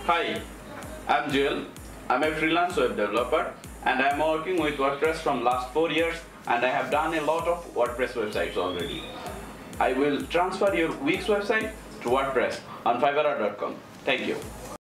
Hi, I'm Joel. I'm a freelance web developer and I'm working with WordPress from last 4 years, and I have done a lot of WordPress websites already. I will transfer your Wix website to WordPress on fiverr.com. Thank you.